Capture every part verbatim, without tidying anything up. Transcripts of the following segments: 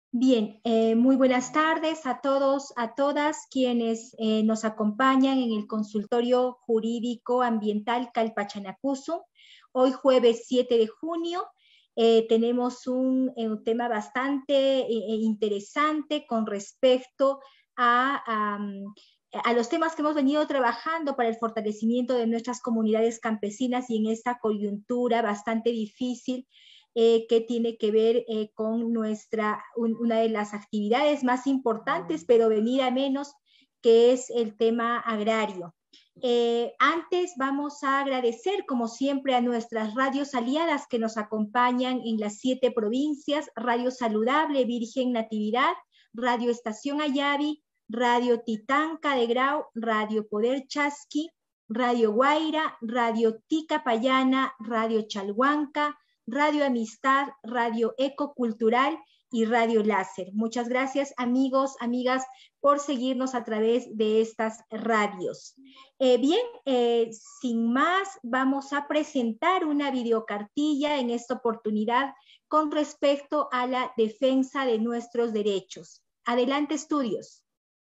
Bien, eh, muy buenas tardes a todos, a todas quienes eh, nos acompañan en el consultorio jurídico ambiental Calpachanacusu. Hoy jueves siete de junio eh, tenemos un, un tema bastante eh, interesante con respecto a, a, a los temas que hemos venido trabajando para el fortalecimiento de nuestras comunidades campesinas y en esta coyuntura bastante difícil. Eh, que tiene que ver eh, con nuestra, un, una de las actividades más importantes, pero venida menos, que es el tema agrario. Eh, antes vamos a agradecer, como siempre, a nuestras radios aliadas que nos acompañan en las siete provincias: Radio Saludable, Virgen Natividad, Radio Estación Ayavi, Radio Titanca de Grau, Radio Poder Chasqui, Radio Guaira, Radio Tica Payana, Radio Chalhuanca, Radio Amistad, Radio Ecocultural y Radio Láser. Muchas gracias, amigos, amigas, por seguirnos a través de estas radios. Eh, bien, eh, sin más, vamos a presentar una videocartilla en esta oportunidad con respecto a la defensa de nuestros derechos. Adelante, estudios.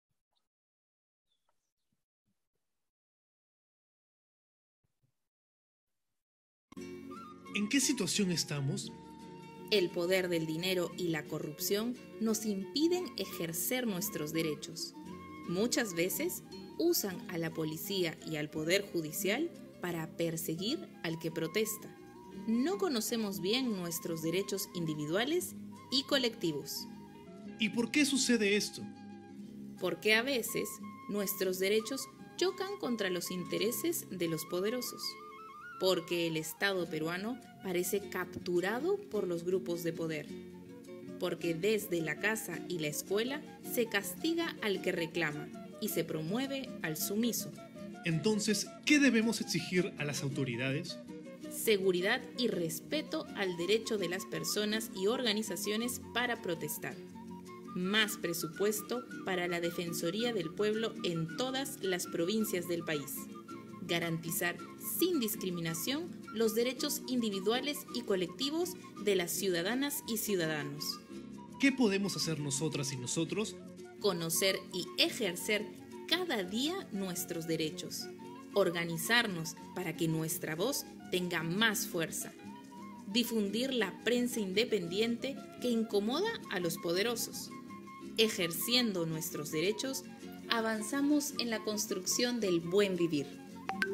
¿En qué situación estamos? El poder del dinero y la corrupción nos impiden ejercer nuestros derechos. Muchas veces usan a la policía y al poder judicial para perseguir al que protesta. No conocemos bien nuestros derechos individuales y colectivos. ¿Y por qué sucede esto? Porque a veces nuestros derechos chocan contra los intereses de los poderosos. Porque el Estado peruano parece capturado por los grupos de poder. Porque desde la casa y la escuela se castiga al que reclama y se promueve al sumiso. Entonces, ¿qué debemos exigir a las autoridades? Seguridad y respeto al derecho de las personas y organizaciones para protestar. Más presupuesto para la Defensoría del Pueblo en todas las provincias del país. Garantizar sin discriminación los derechos individuales y colectivos de las ciudadanas y ciudadanos. ¿Qué podemos hacer nosotras y nosotros? Conocer y ejercer cada día nuestros derechos. Organizarnos para que nuestra voz tenga más fuerza. Difundir la prensa independiente que incomoda a los poderosos. Ejerciendo nuestros derechos, avanzamos en la construcción del buen vivir.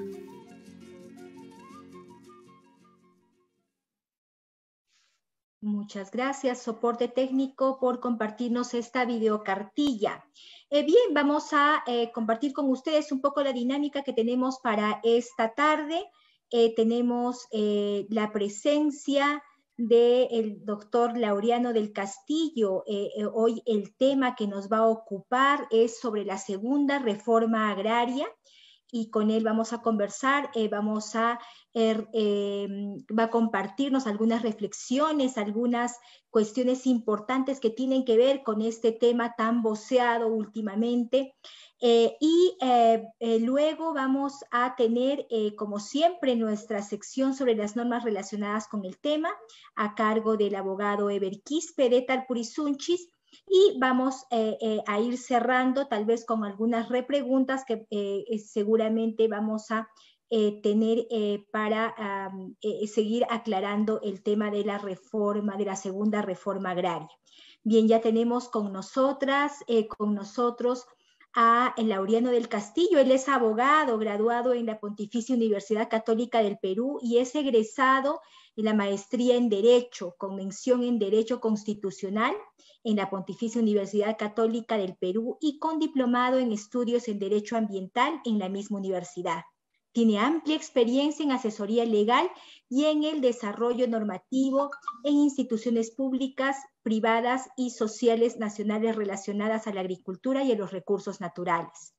Muchas gracias, soporte técnico, por compartirnos esta videocartilla. Eh, bien, vamos a eh, compartir con ustedes un poco la dinámica que tenemos para esta tarde. Eh, tenemos eh, la presencia del doctor Laureano del Castillo. Eh, eh, hoy el tema que nos va a ocupar es sobre la segunda reforma agraria. Y con él vamos a conversar, eh, vamos a, eh, eh, va a compartirnos algunas reflexiones, algunas cuestiones importantes que tienen que ver con este tema tan voceado últimamente. Eh, y eh, eh, luego vamos a tener, eh, como siempre, nuestra sección sobre las normas relacionadas con el tema, a cargo del abogado Eber Quispe de Talpurisunchis. Y vamos eh, eh, a ir cerrando tal vez con algunas repreguntas que eh, seguramente vamos a eh, tener eh, para um, eh, seguir aclarando el tema de la reforma, de la segunda reforma agraria. Bien, ya tenemos con nosotras, eh, con nosotros a Laureano del Castillo. Él es abogado, graduado en la Pontificia Universidad Católica del Perú y es egresado en la maestría en Derecho, con mención en Derecho Constitucional en la Pontificia Universidad Católica del Perú y con diplomado en Estudios en Derecho Ambiental en la misma universidad. Tiene amplia experiencia en asesoría legal y en el desarrollo normativo en instituciones públicas, privadas y sociales nacionales relacionadas a la agricultura y a los recursos naturales.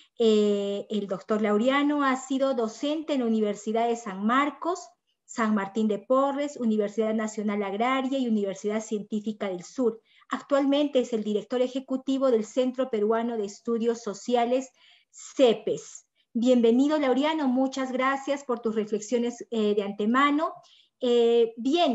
Eh, el doctor Laureano ha sido docente en la Universidad de San Marcos, San Martín de Porres, Universidad Nacional Agraria y Universidad Científica del Sur. Actualmente es el director ejecutivo del Centro Peruano de Estudios Sociales, CEPES. Bienvenido, Laureano, muchas gracias por tus reflexiones eh, de antemano. Eh, bien,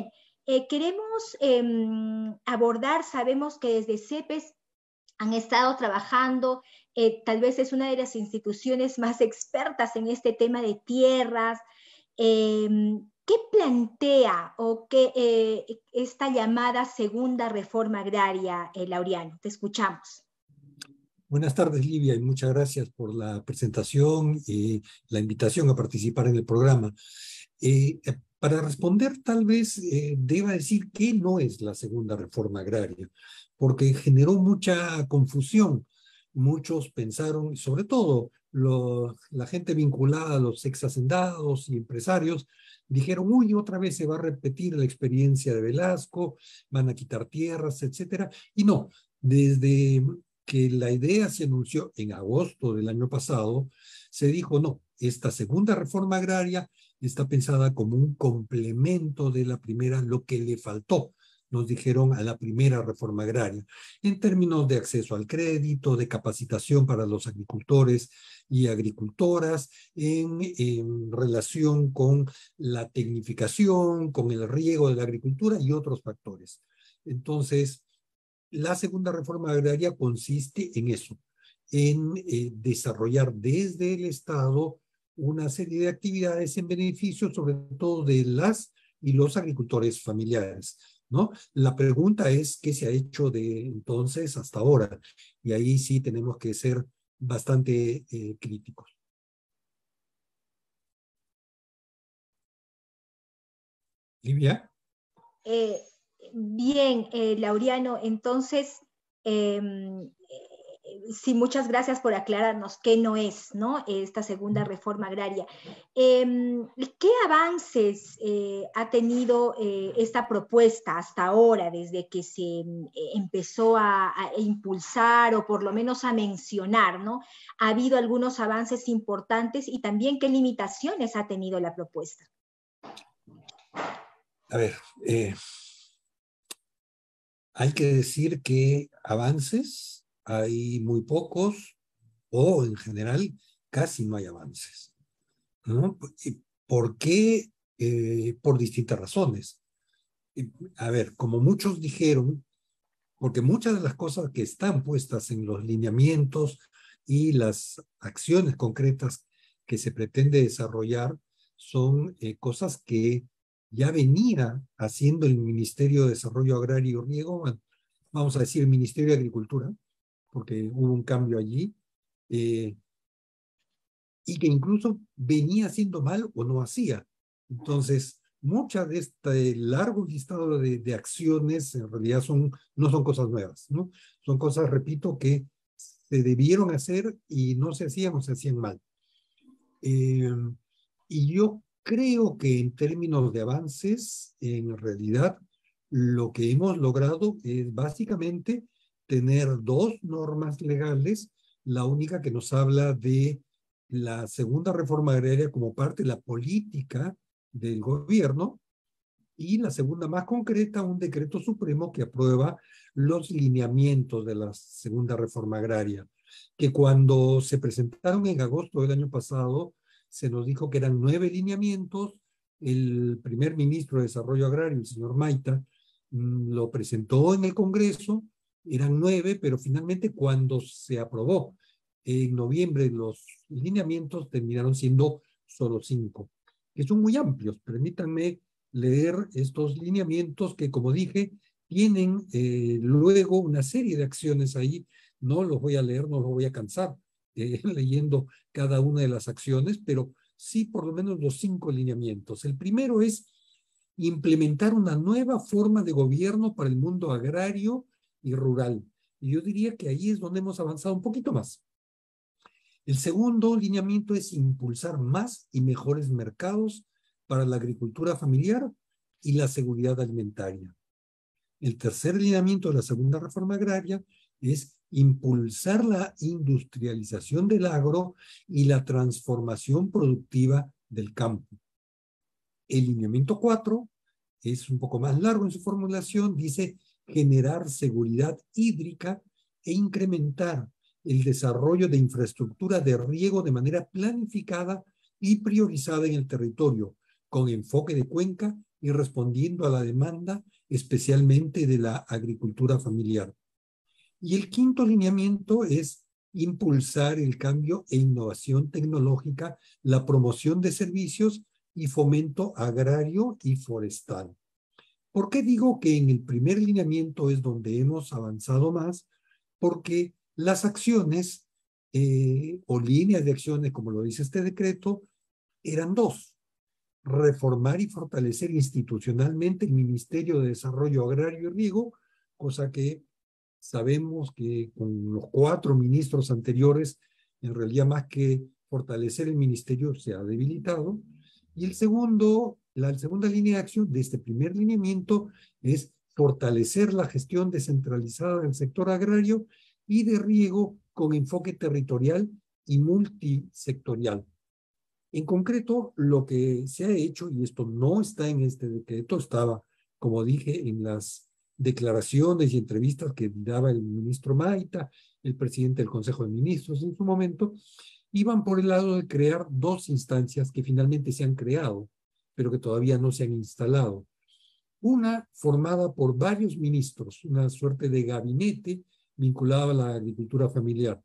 Eh, queremos eh, abordar, sabemos que desde CEPES han estado trabajando, eh, tal vez es una de las instituciones más expertas en este tema de tierras. Eh, ¿Qué plantea o qué eh, esta llamada segunda reforma agraria, eh, Laureano? Te escuchamos. Buenas tardes, Livia, y muchas gracias por la presentación y la invitación a participar en el programa. Eh, para responder, tal vez eh, deba decir que no es la segunda reforma agraria, porque generó mucha confusión. Muchos pensaron, sobre todo lo, la gente vinculada a los ex hacendados y empresarios, dijeron, uy, otra vez se va a repetir la experiencia de Velasco, van a quitar tierras, etcétera. Y no, desde que la idea se anunció en agosto del año pasado, se dijo, no, esta segunda reforma agraria está pensada como un complemento de la primera, lo que le faltó, nos dijeron, a la primera reforma agraria, en términos de acceso al crédito, de capacitación para los agricultores y agricultoras, en, en relación con la tecnificación, con el riego de la agricultura y otros factores. Entonces, la segunda reforma agraria consiste en eso, en eh, desarrollar desde el Estado una serie de actividades en beneficio sobre todo de las y los agricultores familiares, ¿no? La pregunta es qué se ha hecho de entonces hasta ahora, y ahí sí tenemos que ser bastante eh, críticos. Livia. Eh, bien, eh, Laureano, entonces, eh, sí, muchas gracias por aclararnos qué no es, ¿no?, esta segunda reforma agraria. Eh, ¿Qué avances eh, ha tenido eh, esta propuesta hasta ahora, desde que se eh, empezó a, a impulsar o por lo menos a mencionar, ¿no? ¿Ha habido algunos avances importantes y también qué limitaciones ha tenido la propuesta? A ver, eh, hay que decir que avances hay muy pocos, o en general casi no hay avances, ¿no? ¿Por qué? Eh, por distintas razones. A ver, como muchos dijeron, porque muchas de las cosas que están puestas en los lineamientos y las acciones concretas que se pretende desarrollar son eh, cosas que ya venía haciendo el Ministerio de Desarrollo Agrario y Riego, vamos a decir el Ministerio de Agricultura, porque hubo un cambio allí, eh, y que incluso venía haciendo mal o no hacía. Entonces, muchas de este largo listado de, de acciones en realidad son, no son cosas nuevas, ¿no? Son cosas, repito, que se debieron hacer y no se hacían o se hacían mal. Eh, y yo creo que en términos de avances, en realidad, lo que hemos logrado es básicamente tener dos normas legales, la única que nos habla de la segunda reforma agraria como parte de la política del gobierno, y la segunda más concreta, un decreto supremo que aprueba los lineamientos de la segunda reforma agraria, que cuando se presentaron en agosto del año pasado, se nos dijo que eran nueve lineamientos. El primer ministro de Desarrollo Agrario, el señor Maita, lo presentó en el Congreso, eran nueve, pero finalmente cuando se aprobó en noviembre los lineamientos terminaron siendo solo cinco, que son muy amplios. Permítanme leer estos lineamientos que, como dije, tienen eh, luego una serie de acciones ahí. No los voy a leer, no los voy a cansar eh, leyendo cada una de las acciones, pero sí por lo menos los cinco lineamientos. El primero es implementar una nueva forma de gobierno para el mundo agrario y rural. Y yo diría que ahí es donde hemos avanzado un poquito más. El segundo lineamiento es impulsar más y mejores mercados para la agricultura familiar y la seguridad alimentaria. El tercer lineamiento de la segunda reforma agraria es impulsar la industrialización del agro y la transformación productiva del campo. El lineamiento cuatro es un poco más largo en su formulación, dice generar seguridad hídrica e incrementar el desarrollo de infraestructura de riego de manera planificada y priorizada en el territorio, con enfoque de cuenca y respondiendo a la demanda, especialmente de la agricultura familiar. Y el quinto lineamiento es impulsar el cambio e innovación tecnológica, la promoción de servicios y fomento agrario y forestal. ¿Por qué digo que en el primer lineamiento es donde hemos avanzado más? Porque las acciones eh, o líneas de acciones, como lo dice este decreto, eran dos. Reformar y fortalecer institucionalmente el Ministerio de Desarrollo Agrario y Riego, cosa que sabemos que con los cuatro ministros anteriores, en realidad más que fortalecer el ministerio se ha debilitado. Y el segundo, la segunda línea de acción de este primer lineamiento es fortalecer la gestión descentralizada del sector agrario y de riego con enfoque territorial y multisectorial. En concreto, lo que se ha hecho, y esto no está en este decreto, estaba, como dije, en las declaraciones y entrevistas que daba el ministro Maita, el presidente del Consejo de Ministros en su momento, iban por el lado de crear dos instancias que finalmente se han creado, pero que todavía no se han instalado. Una formada por varios ministros, una suerte de gabinete vinculado a la agricultura familiar.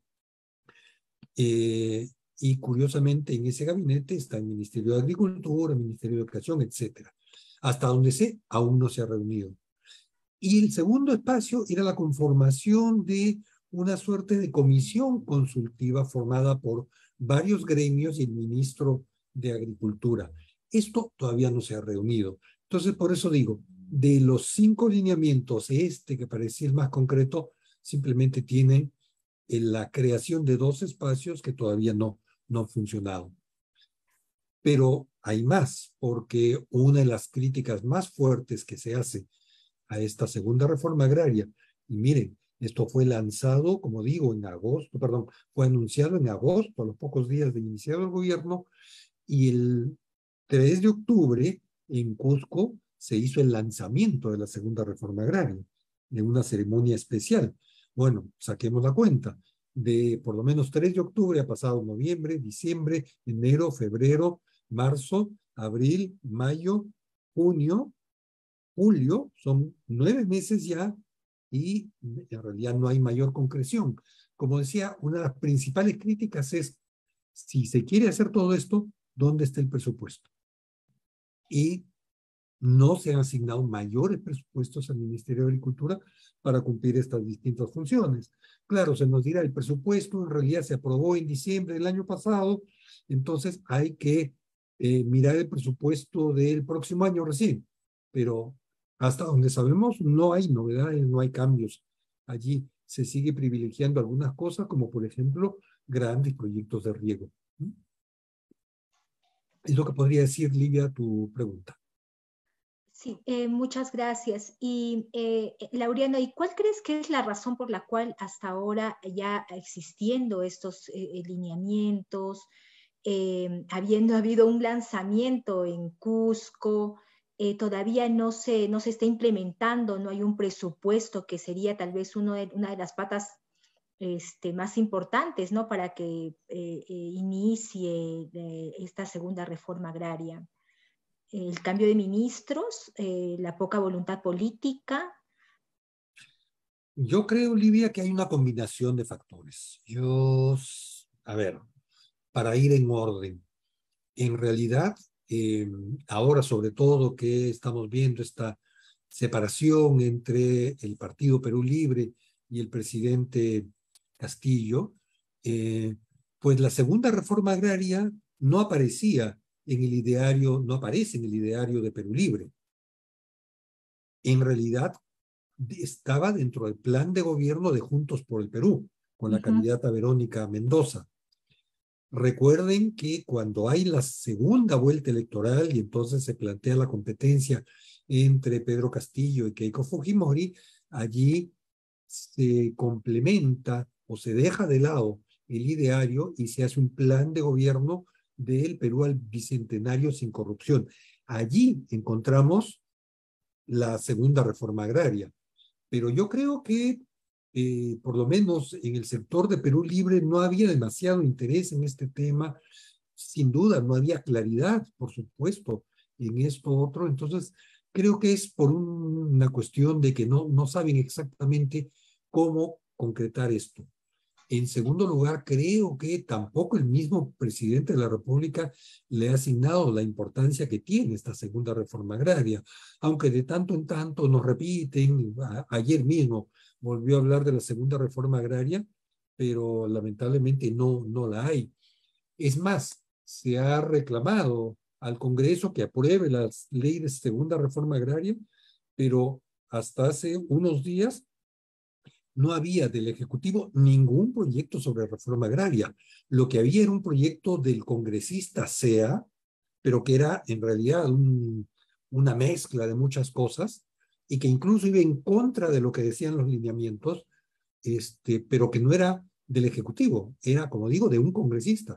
Eh, y curiosamente en ese gabinete está el Ministerio de Agricultura, el Ministerio de Educación, etcétera. Hasta donde sé, aún no se ha reunido. Y el segundo espacio era la conformación de una suerte de comisión consultiva formada por varios gremios y el ministro de Agricultura. Esto todavía no se ha reunido. Entonces, por eso digo, de los cinco lineamientos, este que parecía el más concreto, simplemente tiene la creación de dos espacios que todavía no, no han funcionado. Pero hay más, porque una de las críticas más fuertes que se hace a esta segunda reforma agraria, y miren, esto fue lanzado, como digo, en agosto, perdón, fue anunciado en agosto, a los pocos días de iniciado el gobierno, y el tres de octubre en Cusco se hizo el lanzamiento de la segunda reforma agraria, en una ceremonia especial. Bueno, saquemos la cuenta. De por lo menos tres de octubre ha pasado noviembre, diciembre, enero, febrero, marzo, abril, mayo, junio, julio, son nueve meses ya y en realidad no hay mayor concreción. Como decía, una de las principales críticas es, si se quiere hacer todo esto, ¿dónde está el presupuesto? Y no se han asignado mayores presupuestos al Ministerio de Agricultura para cumplir estas distintas funciones. Claro, se nos dirá, el presupuesto en realidad se aprobó en diciembre del año pasado, entonces hay que eh, mirar el presupuesto del próximo año recién, pero hasta donde sabemos no hay novedades, no hay cambios. Allí se sigue privilegiando algunas cosas, como por ejemplo grandes proyectos de riego. Es lo que podría decir, Livia, a tu pregunta. Sí, eh, muchas gracias. Y eh, Laureano, ¿y cuál crees que es la razón por la cual hasta ahora ya existiendo estos eh, lineamientos, eh, habiendo habido un lanzamiento en Cusco, eh, todavía no se, no se está implementando, no hay un presupuesto que sería tal vez uno de, una de las patas este, más importantes, ¿no? Para que eh, eh, inicie eh, esta segunda reforma agraria? El cambio de ministros, eh, la poca voluntad política. Yo creo, Livia, que hay una combinación de factores. Yo, a ver, para ir en orden, en realidad, eh, ahora sobre todo que estamos viendo esta separación entre el Partido Perú Libre y el presidente Castillo, eh, pues la segunda reforma agraria no aparecía en el ideario, no aparece en el ideario de Perú Libre. En realidad estaba dentro del plan de gobierno de Juntos por el Perú, con la uh-huh. candidata Verónica Mendoza. Recuerden que cuando hay la segunda vuelta electoral y entonces se plantea la competencia entre Pedro Castillo y Keiko Fujimori, allí se complementa o se deja de lado el ideario y se hace un plan de gobierno del Perú al bicentenario sin corrupción. Allí encontramos la segunda reforma agraria. Pero yo creo que, eh, por lo menos en el sector de Perú Libre, no había demasiado interés en este tema. Sin duda, no había claridad, por supuesto, en esto otro. Entonces, creo que es por un, una cuestión de que no, no saben exactamente cómo concretar esto. En segundo lugar, creo que tampoco el mismo presidente de la República le ha asignado la importancia que tiene esta segunda reforma agraria, aunque de tanto en tanto nos repiten. A, ayer mismo volvió a hablar de la segunda reforma agraria, pero lamentablemente no, no la hay. Es más, se ha reclamado al Congreso que apruebe la ley de segunda reforma agraria, pero hasta hace unos días no había del Ejecutivo ningún proyecto sobre reforma agraria. Lo que había era un proyecto del congresista Sea, pero que era en realidad un, una mezcla de muchas cosas y que incluso iba en contra de lo que decían los lineamientos, este, pero que no era del Ejecutivo, era, como digo, de un congresista.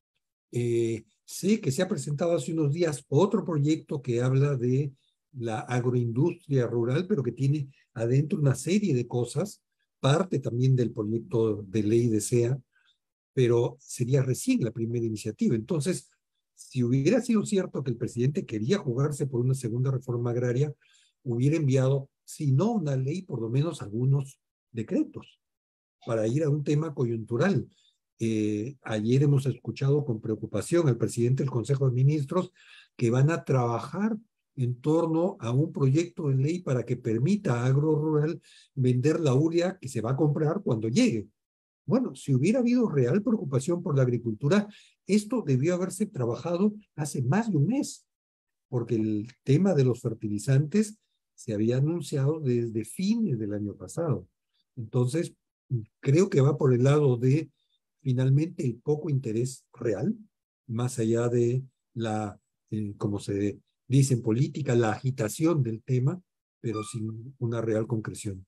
Eh, sé que se ha presentado hace unos días otro proyecto que habla de la agroindustria rural, pero que tiene adentro una serie de cosas, parte también del proyecto de ley de Sea, pero sería recién la primera iniciativa. Entonces, si hubiera sido cierto que el presidente quería jugarse por una segunda reforma agraria, hubiera enviado, si no una ley, por lo menos algunos decretos para ir a un tema coyuntural. Eh, ayer hemos escuchado con preocupación al presidente del Consejo de Ministros que van a trabajar en torno a un proyecto de ley para que permita a Agro Rural vender la urea que se va a comprar cuando llegue. Bueno, si hubiera habido real preocupación por la agricultura, esto debió haberse trabajado hace más de un mes, porque el tema de los fertilizantes se había anunciado desde fines del año pasado. Entonces, creo que va por el lado de, finalmente, el poco interés real, más allá de la, eh, como se dice en política, la agitación del tema, pero sin una real concreción.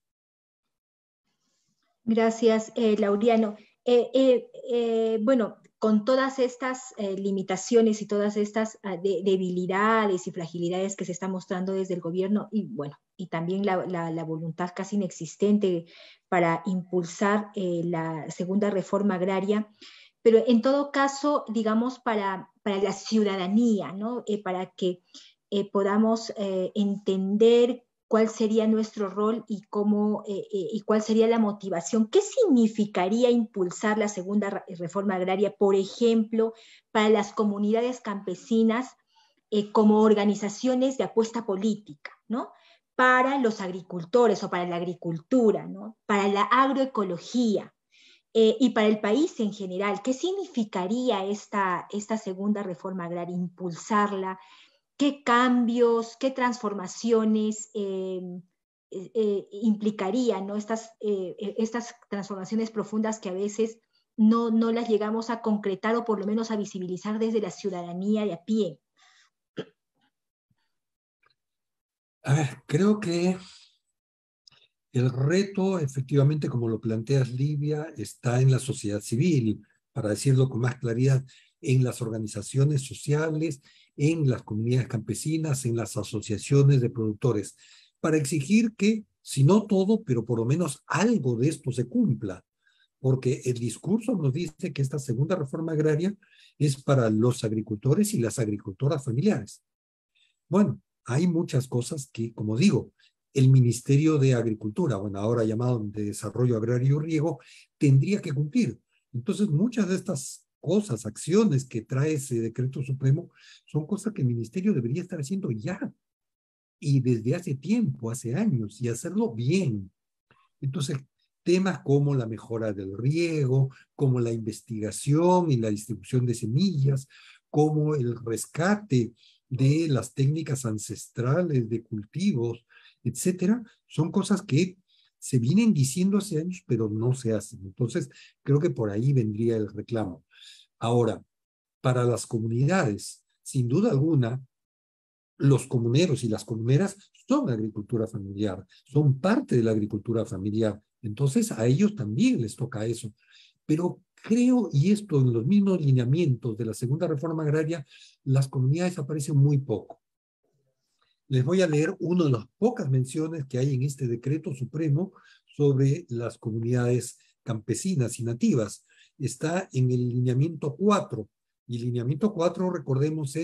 Gracias, eh, Laureano. Eh, eh, eh, bueno, con todas estas eh, limitaciones y todas estas uh, de, debilidades y fragilidades que se está mostrando desde el gobierno y bueno, y también la, la, la voluntad casi inexistente para impulsar eh, la segunda reforma agraria, pero en todo caso, digamos, para, para la ciudadanía, ¿no? Eh, para que eh, podamos eh, entender cuál sería nuestro rol y cómo eh, eh, y cuál sería la motivación. ¿Qué significaría impulsar la segunda reforma agraria, por ejemplo, para las comunidades campesinas eh, como organizaciones de apuesta política, ¿no? Para los agricultores o para la agricultura, ¿no? Para la agroecología eh, y para el país en general? ¿Qué significaría esta, esta segunda reforma agraria, impulsarla? ¿Qué cambios, qué transformaciones eh, eh, implicarían, ¿no? estas, eh, estas transformaciones profundas que a veces no, no las llegamos a concretar o por lo menos a visibilizar desde la ciudadanía de a pie? A ver, creo que el reto, efectivamente, como lo planteas, Livia, está en la sociedad civil, para decirlo con más claridad, en las organizaciones sociales, en las comunidades campesinas, en las asociaciones de productores, para exigir que, si no todo, pero por lo menos algo de esto se cumpla, porque el discurso nos dice que esta segunda reforma agraria es para los agricultores y las agricultoras familiares. Bueno, hay muchas cosas que, como digo, el Ministerio de Agricultura, bueno, ahora llamado de Desarrollo Agrario y Riego, tendría que cumplir. Entonces, muchas de estas cosas, acciones que trae ese decreto supremo, son cosas que el ministerio debería estar haciendo ya, y desde hace tiempo, hace años, y hacerlo bien. Entonces, temas como la mejora del riego, como la investigación y la distribución de semillas, como el rescate de las técnicas ancestrales de cultivos, etcétera, son cosas que se vienen diciendo hace años, pero no se hacen. Entonces, creo que por ahí vendría el reclamo. Ahora, para las comunidades, sin duda alguna, los comuneros y las comuneras son agricultura familiar, son parte de la agricultura familiar. Entonces, a ellos también les toca eso. Pero creo, y esto en los mismos lineamientos de la segunda reforma agraria, las comunidades aparecen muy poco. Les voy a leer una de las pocas menciones que hay en este decreto supremo sobre las comunidades campesinas y nativas. Está en el lineamiento cuatro. Y el lineamiento cuatro, recordemos, es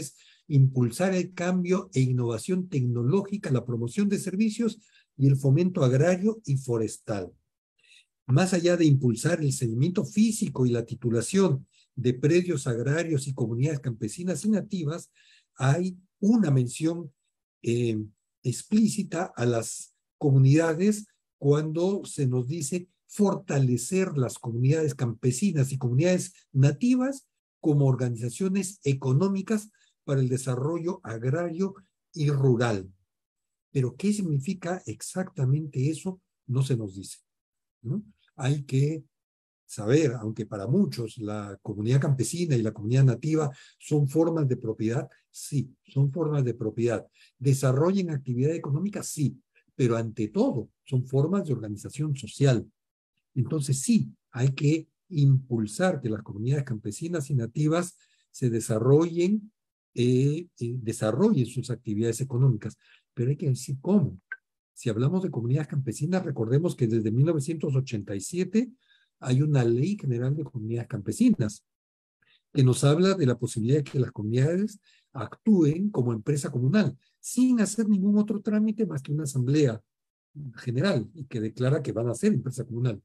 impulsar el cambio e innovación tecnológica, la promoción de servicios y el fomento agrario y forestal. Más allá de impulsar el saneamiento físico y la titulación de predios agrarios y comunidades campesinas y nativas, hay una mención eh, explícita a las comunidades cuando se nos dice fortalecer las comunidades campesinas y comunidades nativas como organizaciones económicas para el desarrollo agrario y rural. Pero ¿qué significa exactamente eso? No se nos dice, ¿no? Hay que saber, aunque para muchos la comunidad campesina y la comunidad nativa son formas de propiedad, sí, son formas de propiedad. ¿Desarrollen actividad económica? Sí, pero ante todo son formas de organización social. Entonces sí, hay que impulsar que las comunidades campesinas y nativas se desarrollen, eh, eh, desarrollen sus actividades económicas, pero hay que decir cómo. Si hablamos de comunidades campesinas, recordemos que desde mil novecientos ochenta y siete hay una ley general de comunidades campesinas que nos habla de la posibilidad de que las comunidades actúen como empresa comunal, sin hacer ningún otro trámite más que una asamblea general y que declara que van a ser empresa comunal.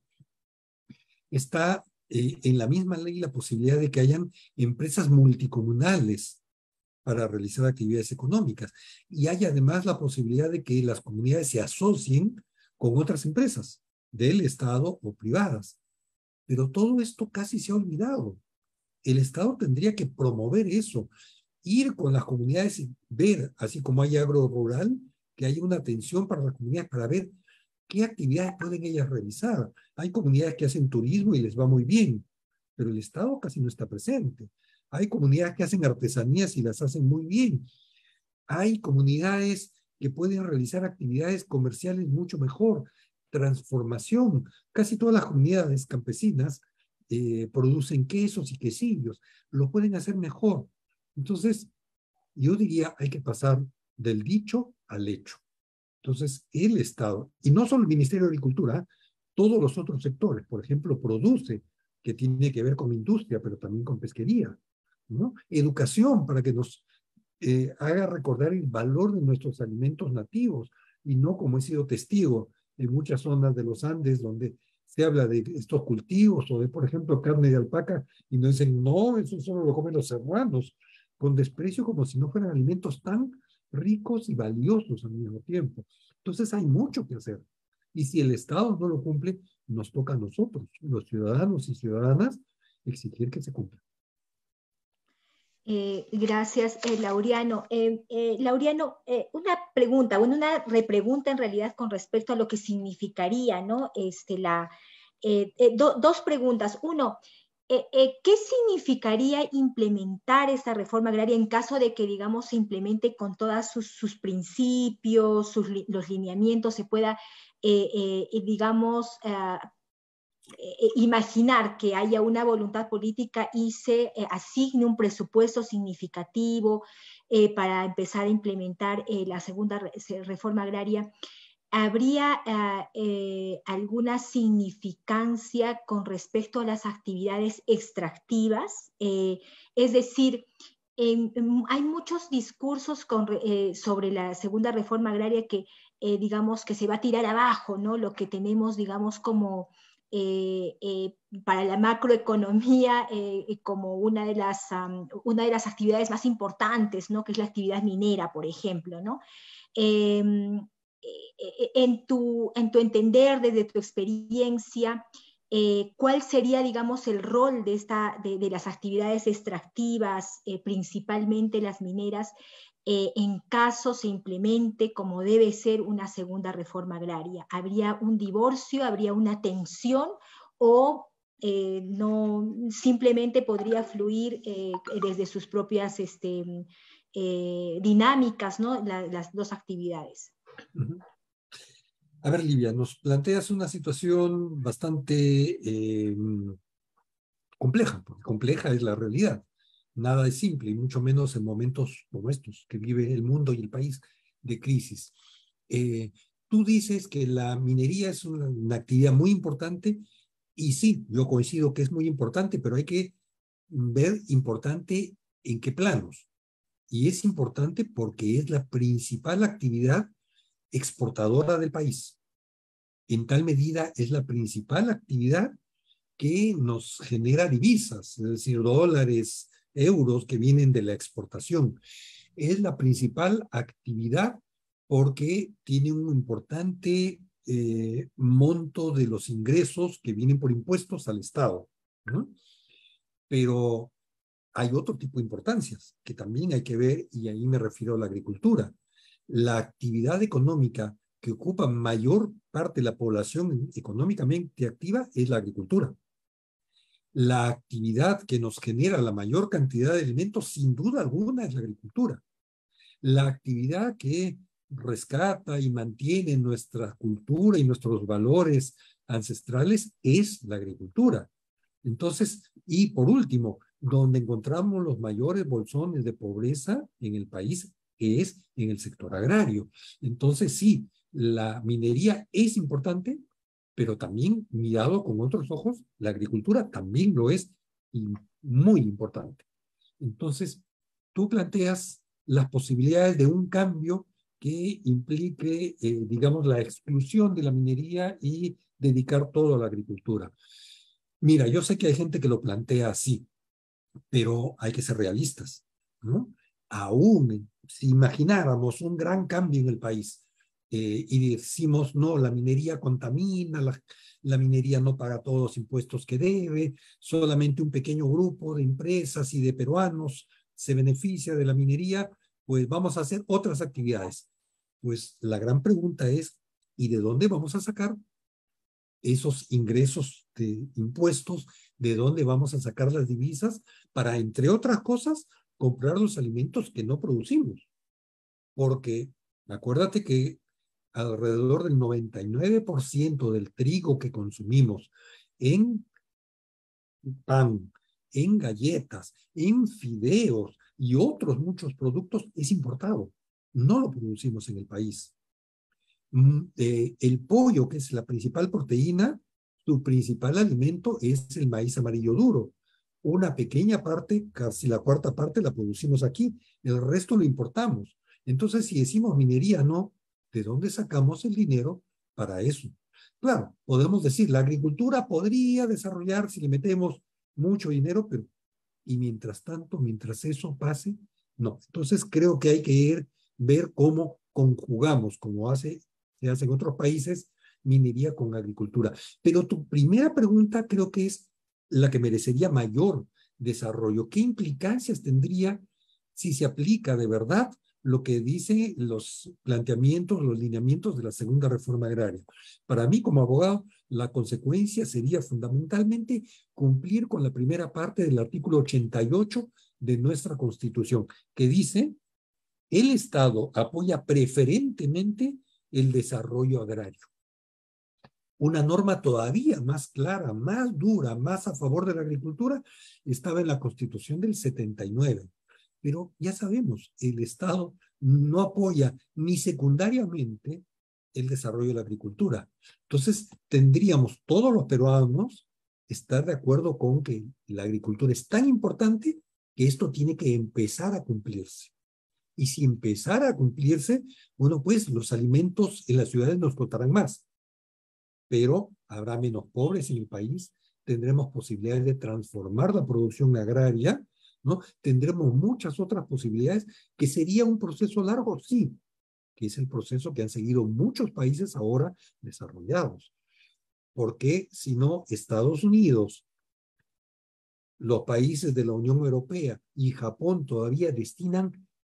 Está eh, en la misma ley la posibilidad de que hayan empresas multicomunales para realizar actividades económicas. Y hay además la posibilidad de que las comunidades se asocien con otras empresas del Estado o privadas. Pero todo esto casi se ha olvidado. El Estado tendría que promover eso, ir con las comunidades y ver, así como hay agro rural, que haya una atención para las comunidades para ver qué actividades pueden ellas realizar. Hay comunidades que hacen turismo y les va muy bien, pero el Estado casi no está presente. Hay comunidades que hacen artesanías y las hacen muy bien. Hay comunidades que pueden realizar actividades comerciales mucho mejor. Transformación. Casi todas las comunidades campesinas eh, producen quesos y quesillos. Lo pueden hacer mejor. Entonces, yo diría, hay que pasar del dicho al hecho. Entonces, el Estado, y no solo el Ministerio de Agricultura, todos los otros sectores, por ejemplo, produce, que tiene que ver con industria, pero también con pesquería, ¿no? Educación, para que nos eh, haga recordar el valor de nuestros alimentos nativos, y no como he sido testigo en muchas zonas de los Andes, donde se habla de estos cultivos, o de, por ejemplo, carne de alpaca, y nos dicen, no, eso solo lo comen los serranos, con desprecio como si no fueran alimentos tan ricos y valiosos al mismo tiempo. Entonces hay mucho que hacer. Y si el Estado no lo cumple, nos toca a nosotros, los ciudadanos y ciudadanas, exigir que se cumpla. Eh, gracias, eh, Laureano. Eh, eh, Laureano, eh, una pregunta, bueno, una repregunta en realidad con respecto a lo que significaría, ¿no? Este, la, eh, eh, do, dos preguntas. Uno, eh, eh, ¿qué significaría implementar esta reforma agraria en caso de que, digamos, se implemente con todos sus, sus principios, sus, los lineamientos, se pueda, eh, eh, digamos, eh, Eh, imaginar que haya una voluntad política y se eh, asigne un presupuesto significativo eh, para empezar a implementar eh, la segunda re reforma agraria? ¿Habría eh, eh, alguna significancia con respecto a las actividades extractivas? Eh, es decir, eh, hay muchos discursos con, eh, sobre la segunda reforma agraria que, eh, digamos, que se va a tirar abajo, ¿no? Lo que tenemos, digamos, como Eh, eh, para la macroeconomía eh, como una de, las, um, una de las actividades más importantes, ¿no? Que es la actividad minera, por ejemplo, ¿no? Eh, en, tu, en tu entender, desde tu experiencia, eh, ¿cuál sería, digamos, el rol de, esta, de, de las actividades extractivas, eh, principalmente las mineras, Eh, en caso se implemente como debe ser una segunda reforma agraria? ¿Habría un divorcio, habría una tensión o eh, no, simplemente podría fluir eh, desde sus propias este, eh, dinámicas, ¿no? La, las dos actividades? Uh-huh. A ver, Livia, nos planteas una situación bastante eh, compleja, porque compleja es la realidad. Nada es simple, y mucho menos en momentos como estos que vive el mundo y el país de crisis. Eh, tú dices que la minería es una, una actividad muy importante, y sí, yo coincido que es muy importante, pero hay que ver importante en qué planos. y es importante porque es la principal actividad exportadora del país. En tal medida es la principal actividad que nos genera divisas, es decir, dólares, euros que vienen de la exportación. Es la principal actividad porque tiene un importante eh, monto de los ingresos que vienen por impuestos al Estado, ¿no? Pero hay otro tipo de importancias que también hay que ver, y ahí me refiero a la agricultura. La actividad económica que ocupa mayor parte de la población económicamente activa es la agricultura. La actividad que nos genera la mayor cantidad de alimentos, sin duda alguna, es la agricultura. La actividad que rescata y mantiene nuestra cultura y nuestros valores ancestrales es la agricultura. Entonces, y por último, donde encontramos los mayores bolsones de pobreza en el país es en el sector agrario. Entonces, sí, la minería es importante, pero también mirado con otros ojos, la agricultura también lo es y muy importante. Entonces, tú planteas las posibilidades de un cambio que implique, eh, digamos, la exclusión de la minería y dedicar todo a la agricultura. Mira, yo sé que hay gente que lo plantea así, pero hay que ser realistas, ¿no? Aún si imagináramos un gran cambio en el país eh, y decimos, no, la minería contamina, la, la minería no paga todos los impuestos que debe, solamente un pequeño grupo de empresas y de peruanos se beneficia de la minería, pues vamos a hacer otras actividades. Pues la gran pregunta es, ¿y de dónde vamos a sacar esos ingresos de impuestos? ¿De dónde vamos a sacar las divisas para, entre otras cosas, comprar los alimentos que no producimos? Porque acuérdate que alrededor del noventa y nueve por ciento del trigo que consumimos en pan, en galletas, en fideos y otros muchos productos es importado. No lo producimos en el país. Eh, el pollo, que es la principal proteína, su principal alimento es el maíz amarillo duro. Una pequeña parte, casi la cuarta parte, la producimos aquí. El resto lo importamos. Entonces, si decimos minería, no, ¿de dónde sacamos el dinero para eso? Claro, podemos decir, la agricultura podría desarrollar si le metemos mucho dinero, pero y mientras tanto, mientras eso pase, no. Entonces, creo que hay que ir, ver cómo conjugamos, como hace se hace en otros países, minería con agricultura. Pero tu primera pregunta creo que es la que merecería mayor desarrollo. ¿Qué implicancias tendría si se aplica de verdad lo que dicen los planteamientos, los lineamientos de la segunda reforma agraria? Para mí, como abogado, la consecuencia sería fundamentalmente cumplir con la primera parte del artículo ochenta y ocho de nuestra Constitución, que dice: el Estado apoya preferentemente el desarrollo agrario. Una norma todavía más clara, más dura, más a favor de la agricultura, estaba en la Constitución del setenta y nueve. Pero ya sabemos, el Estado no apoya ni secundariamente el desarrollo de la agricultura. Entonces, tendríamos todos los peruanos estar de acuerdo con que la agricultura es tan importante que esto tiene que empezar a cumplirse. Y si empezara a cumplirse, bueno, pues los alimentos en las ciudades nos costarán más, pero habrá menos pobres en el país, tendremos posibilidades de transformar la producción agraria, ¿no? Tendremos muchas otras posibilidades, que sería un proceso largo, sí, que es el proceso que han seguido muchos países ahora desarrollados. Porque si no, Estados Unidos, los países de la Unión Europea y Japón todavía destinan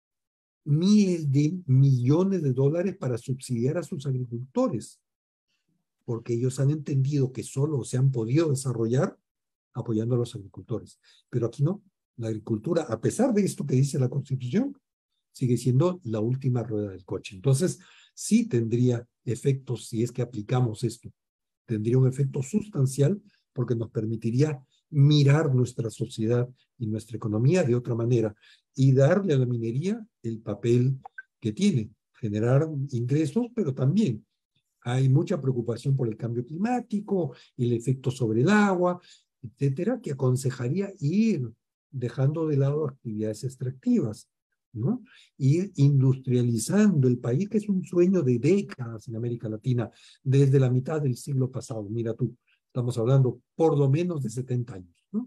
miles de millones de dólares para subsidiar a sus agricultores, porque ellos han entendido que solo se han podido desarrollar apoyando a los agricultores. Pero aquí no, la agricultura, a pesar de esto que dice la Constitución, sigue siendo la última rueda del coche. Entonces, sí tendría efectos, si es que aplicamos esto, tendría un efecto sustancial porque nos permitiría mirar nuestra sociedad y nuestra economía de otra manera y darle a la minería el papel que tiene, generar ingresos, pero también hay mucha preocupación por el cambio climático, el efecto sobre el agua, etcétera, que aconsejaría ir dejando de lado actividades extractivas, ¿no? Ir industrializando el país, que es un sueño de décadas en América Latina, desde la mitad del siglo pasado. Mira tú, estamos hablando por lo menos de setenta años, ¿no?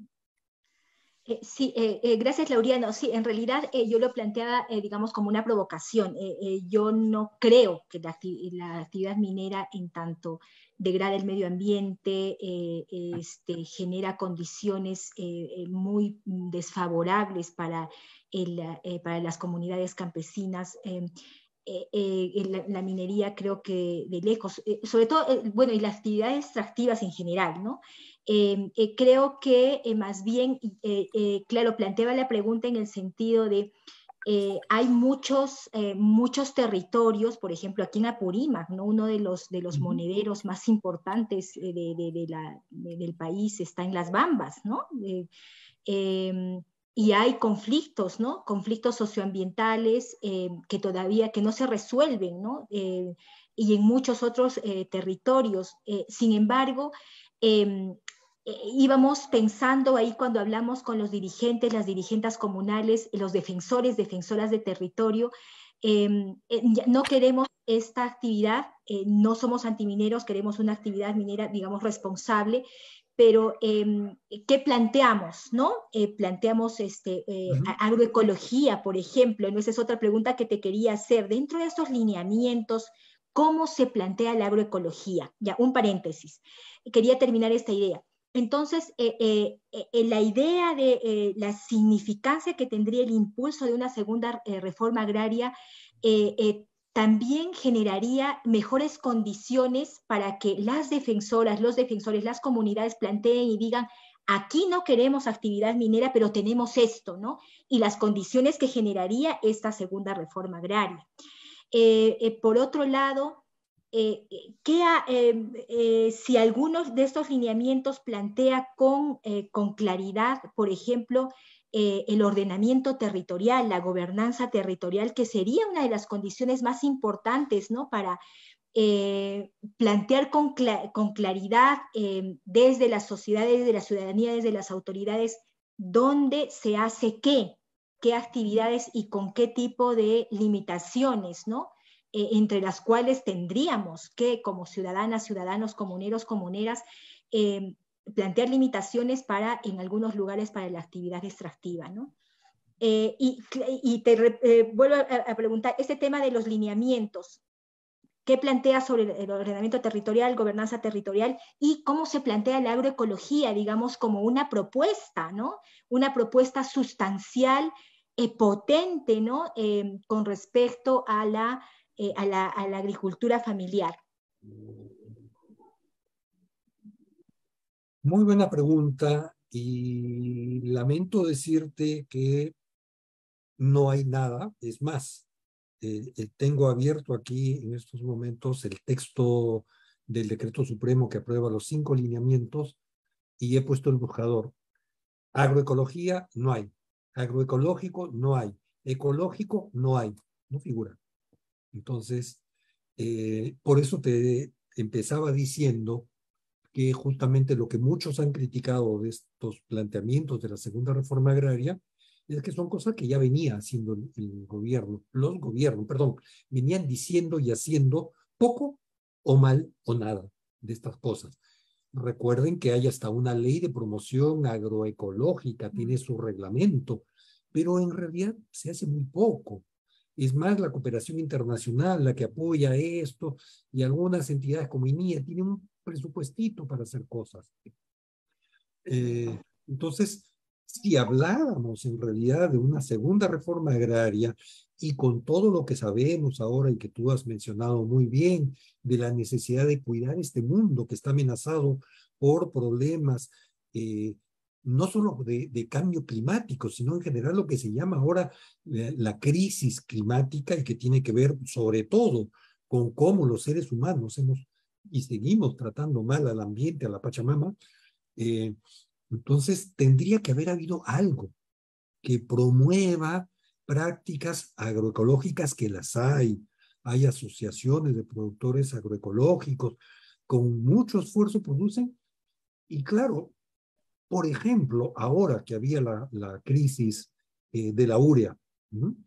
Eh, sí, eh, eh, gracias, Laureano. Sí, en realidad eh, yo lo planteaba, eh, digamos, como una provocación. Eh, eh, yo no creo que la, acti la, actividad minera, en tanto degrada el medio ambiente, eh, este, genera condiciones eh, muy desfavorables para, el, eh, para las comunidades campesinas. Eh, Eh, eh, la, la minería creo que de lejos, eh, sobre todo, eh, bueno, y las actividades extractivas en general, ¿no? Eh, eh, creo que eh, más bien, eh, eh, claro, planteaba la pregunta en el sentido de, eh, hay muchos, eh, muchos territorios, por ejemplo, aquí en Apurímac, ¿no? Uno de los, de los monederos más importantes de, de, de la, de, del país está en Las Bambas, ¿no? Eh, eh, y hay conflictos, ¿no? Conflictos socioambientales eh, que todavía que no se resuelven, ¿no? Eh, y en muchos otros eh, territorios. Eh, sin embargo, eh, eh, íbamos pensando ahí cuando hablamos con los dirigentes, las dirigentes comunales, los defensores, defensoras de territorio, eh, eh, no queremos esta actividad, eh, no somos antimineros, queremos una actividad minera, digamos, responsable, pero eh, ¿qué planteamos? ¿No? Eh, planteamos este, eh, Uh-huh. agroecología, por ejemplo, ¿no? Esa es otra pregunta que te quería hacer. Dentro de estos lineamientos, ¿cómo se plantea la agroecología? Ya, un paréntesis. Quería terminar esta idea. Entonces, eh, eh, eh, la idea de eh, la significancia que tendría el impulso de una segunda eh, reforma agraria eh, eh, también generaría mejores condiciones para que las defensoras, los defensores, las comunidades planteen y digan, aquí no queremos actividad minera, pero tenemos esto, ¿no? Y las condiciones que generaría esta segunda reforma agraria. Eh, eh, por otro lado, eh, ¿qué ha, eh, eh, si algunos de estos lineamientos plantea con, eh, con claridad, por ejemplo, eh, el ordenamiento territorial, la gobernanza territorial, que sería una de las condiciones más importantes, ¿no? Para eh, plantear con, cl con claridad eh, desde las sociedades, desde la ciudadanía, desde las autoridades, dónde se hace qué, qué actividades y con qué tipo de limitaciones, ¿no? Eh, entre las cuales tendríamos que, como ciudadanas, ciudadanos, comuneros, comuneras, eh, plantear limitaciones para, en algunos lugares, para la actividad extractiva, ¿no? Eh, y, y te eh, vuelvo a, a preguntar, este tema de los lineamientos, ¿qué plantea sobre el ordenamiento territorial, gobernanza territorial y cómo se plantea la agroecología, digamos, como una propuesta, ¿no? Una propuesta sustancial, eh, potente, ¿no? Eh, con respecto a la, eh, a, la, a la agricultura familiar. Muy buena pregunta y lamento decirte que no hay nada. Es más, eh, eh, tengo abierto aquí en estos momentos el texto del decreto supremo que aprueba los cinco lineamientos y he puesto el buscador. Agroecología no hay, agroecológico no hay, ecológico no hay, no figura. Entonces, eh, por eso te empezaba diciendo que justamente lo que muchos han criticado de estos planteamientos de la segunda reforma agraria es que son cosas que ya venía haciendo el, el gobierno, los gobiernos, perdón, venían diciendo y haciendo poco o mal o nada de estas cosas. Recuerden que hay hasta una ley de promoción agroecológica, tiene su reglamento, pero en realidad se hace muy poco. Es más la cooperación internacional la que apoya esto y algunas entidades como I N I A tienen un presupuestito para hacer cosas. Eh, entonces, si habláramos en realidad de una segunda reforma agraria y con todo lo que sabemos ahora y que tú has mencionado muy bien de la necesidad de cuidar este mundo que está amenazado por problemas eh, no solo de, de cambio climático, sino en general lo que se llama ahora la, la crisis climática y que tiene que ver sobre todo con cómo los seres humanos hemos y seguimos tratando mal al ambiente, a la Pachamama, eh, entonces tendría que haber habido algo que promueva prácticas agroecológicas, que las hay. Hay asociaciones de productores agroecológicos con mucho esfuerzo producen. Y claro, por ejemplo, ahora que había la, la crisis eh, de la urea, ¿no?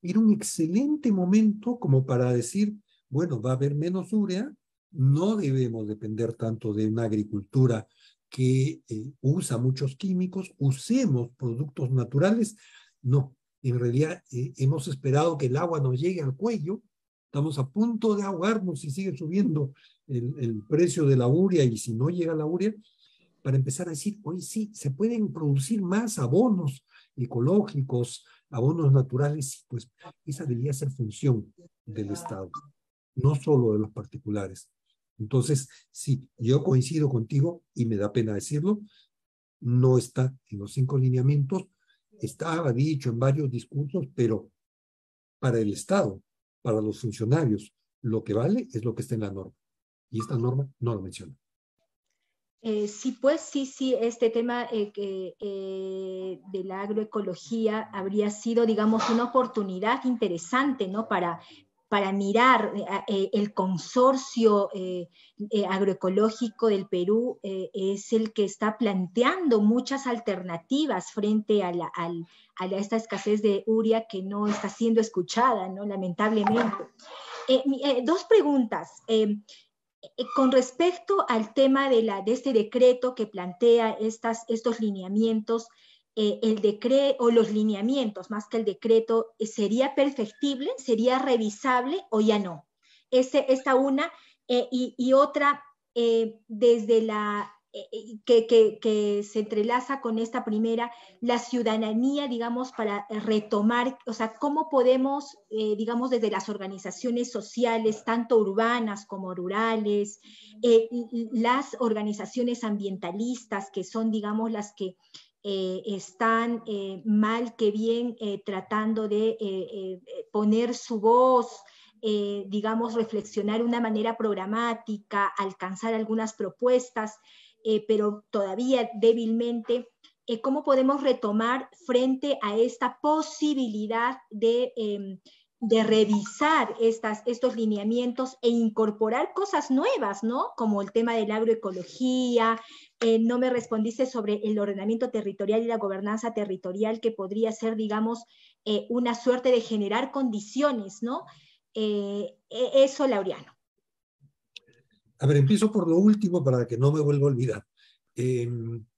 era un excelente momento como para decir, bueno, va a haber menos urea, no debemos depender tanto de una agricultura que eh, usa muchos químicos, usemos productos naturales. No, en realidad eh, hemos esperado que el agua nos llegue al cuello, estamos a punto de ahogarnos si sigue subiendo el, el precio de la urea, y si no llega la urea, para empezar a decir, hoy sí, se pueden producir más abonos ecológicos, abonos naturales, pues esa debería ser función del Estado, no solo de los particulares. Entonces, sí, yo coincido contigo y me da pena decirlo, no está en los cinco lineamientos, estaba dicho en varios discursos, pero para el Estado, para los funcionarios, lo que vale es lo que está en la norma. Y esta norma no lo menciona. Eh, sí, pues sí, sí, este tema eh, que, eh, de la agroecología habría sido, digamos, una oportunidad interesante, ¿no? Para, para mirar eh, el consorcio eh, eh, agroecológico del Perú eh, es el que está planteando muchas alternativas frente a, la, a, a esta escasez de urea que no está siendo escuchada, ¿no? Lamentablemente. Eh, eh, dos preguntas. Eh, Con respecto al tema de, la, de este decreto que plantea estas, estos lineamientos, eh, el decreto o los lineamientos, más que el decreto, ¿sería perfectible? ¿Sería revisable o ya no? Ese, esta una, eh, y, y otra, eh, desde la, eh, que, que, que se entrelaza con esta primera, la ciudadanía, digamos, para retomar, o sea, cómo podemos, eh, digamos, desde las organizaciones sociales, tanto urbanas como rurales, eh, las organizaciones ambientalistas, que son, digamos, las que eh, están eh, mal que bien eh, tratando de eh, eh, poner su voz, eh, digamos, reflexionar de una manera programática, alcanzar algunas propuestas, eh, pero todavía débilmente, eh, ¿cómo podemos retomar frente a esta posibilidad de, eh, de revisar estas, estos lineamientos e incorporar cosas nuevas, ¿no? Como el tema de la agroecología, eh, no me respondiste sobre el ordenamiento territorial y la gobernanza territorial, que podría ser, digamos, eh, una suerte de generar condiciones, ¿no? Eh, eso, Laureano. A ver, empiezo por lo último para que no me vuelva a olvidar. Eh,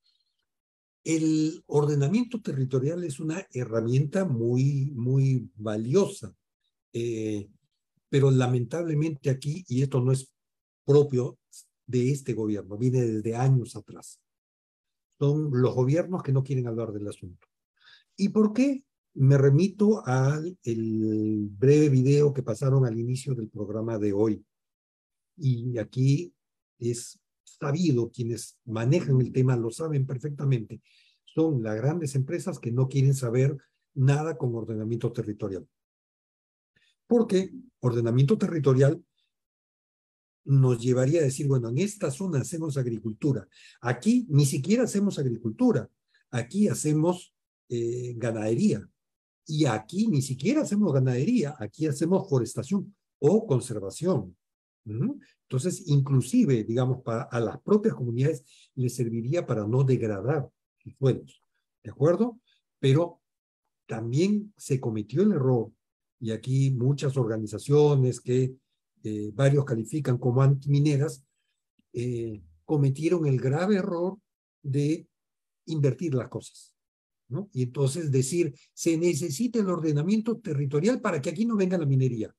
el ordenamiento territorial es una herramienta muy, muy valiosa, eh, pero lamentablemente aquí, y esto no es propio de este gobierno, viene desde años atrás, son los gobiernos que no quieren hablar del asunto. ¿Y por qué? Me remito al el breve video que pasaron al inicio del programa de hoy. Y aquí es sabido, quienes manejan el tema lo saben perfectamente, son las grandes empresas que no quieren saber nada con ordenamiento territorial. Porque ordenamiento territorial nos llevaría a decir, bueno, en esta zona hacemos agricultura, aquí ni siquiera hacemos agricultura, aquí hacemos eh, ganadería, y aquí ni siquiera hacemos ganadería, aquí hacemos forestación o conservación. ¿Mm? Entonces, inclusive, digamos, para a las propias comunidades les serviría para no degradar sus suelos, ¿de acuerdo? Pero también se cometió el error, y aquí muchas organizaciones que eh, varios califican como antimineras, eh, cometieron el grave error de invertir las cosas, ¿no? Y entonces decir, se necesita el ordenamiento territorial para que aquí no venga la minería.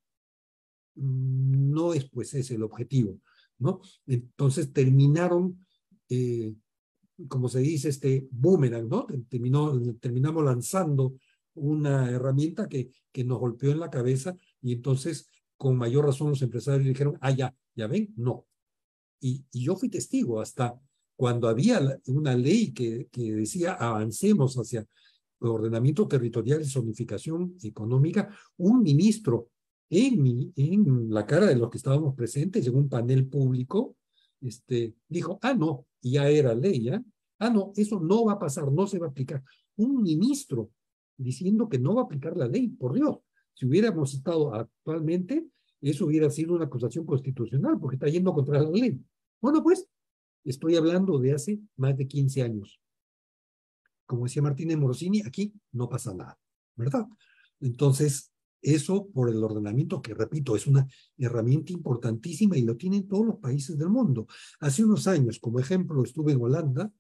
No es pues ese el objetivo, ¿no? Entonces terminaron, eh, como se dice, este boomerang, ¿no? Terminó, terminamos lanzando una herramienta que, que nos golpeó en la cabeza, y entonces con mayor razón los empresarios dijeron, ah, ya, ya ven, no. Y, y yo fui testigo hasta cuando había una ley que, que decía avancemos hacia ordenamiento territorial y zonificación económica, un ministro en, mi, en la cara de los que estábamos presentes, en un panel público, este, dijo, ah, no, y ya era ley, ¿ya? Ah, no, eso no va a pasar, no se va a aplicar. Un ministro diciendo que no va a aplicar la ley, por Dios. Si hubiéramos estado actualmente, eso hubiera sido una acusación constitucional, porque está yendo contra la ley. Bueno, pues, estoy hablando de hace más de quince años. Como decía Martínez Morosini, aquí no pasa nada, ¿verdad? Entonces, Eso por el ordenamiento que, repito, es una herramienta importantísima y lo tienen todos los países del mundo. Hace unos años, como ejemplo, estuve en Holanda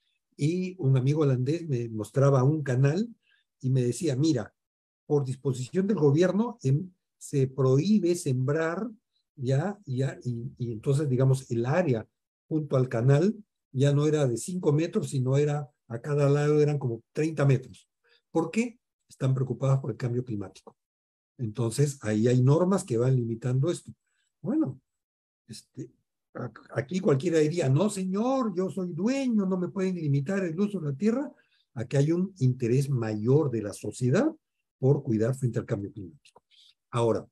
y un amigo holandés me mostraba un canal y me decía, mira, por disposición del gobierno em, se prohíbe sembrar ya, ya y, y entonces, digamos, el área junto al canal ya no era de cinco metros, sino era, a cada lado eran como treinta metros. ¿Por qué? Están preocupados por el cambio climático. Entonces, ahí hay normas que van limitando esto. Bueno, este, aquí cualquiera diría, no señor, yo soy dueño, no me pueden limitar el uso de la tierra. Aquí hay un interés mayor de la sociedad por cuidar frente al cambio climático. Ahora,